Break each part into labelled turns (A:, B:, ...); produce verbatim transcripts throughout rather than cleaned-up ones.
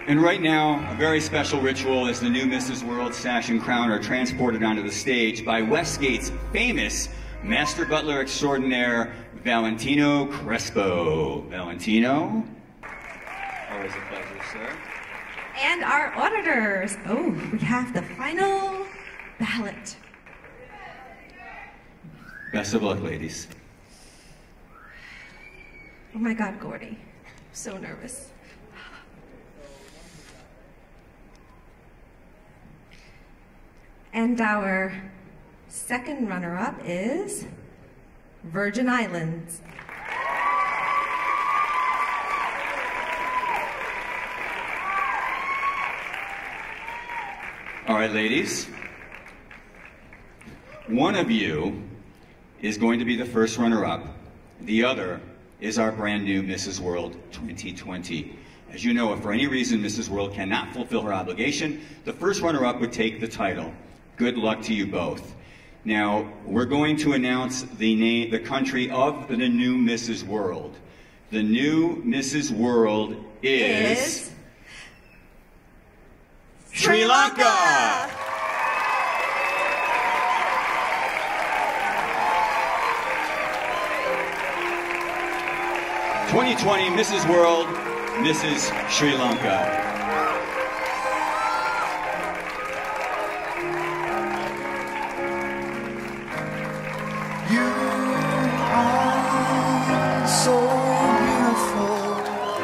A: And right now, a very special ritual as the new Missus World sash and crown are transported onto the stage by Westgate's famous Master Butler Extraordinaire, Valentino Crespo. Valentino? Always a pleasure, sir.
B: And our auditors. Oh, we have the final ballot.
A: Best of luck, ladies.
B: Oh my God, Gordy. I'm so nervous. And our second runner-up is Virgin Islands.
A: All right, ladies. One of you is going to be the first runner-up. The other is our brand new Missus World twenty twenty. As you know, if for any reason Missus World cannot fulfill her obligation, the first runner-up would take the title. Good luck to you both. Now, we're going to announce the name, the country of the new Missus World. The new Missus World is... is... Sri Lanka! twenty twenty Missus World, Missus Sri Lanka.
C: You are so beautiful.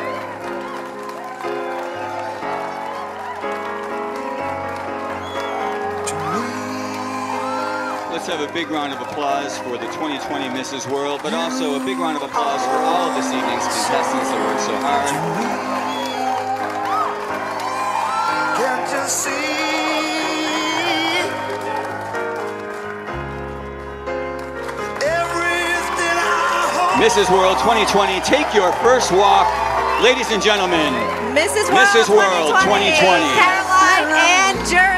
C: To me.
A: Let's have a big round of applause for the twenty twenty Missus World, but also a big round of applause for all of this evening's contestants that worked so hard.
C: Can't you see?
A: Missus World twenty twenty, take your first walk. Ladies and gentlemen,
B: Missus World,
A: Missus World twenty twenty.
B: Caroline and Jurie.